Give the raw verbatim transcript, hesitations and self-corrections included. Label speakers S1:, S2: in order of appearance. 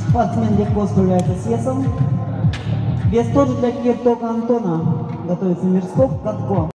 S1: Спортсмен легко справляется с весом. Вес тоже для Киртока Антона. Готовится Мирсков, Катко.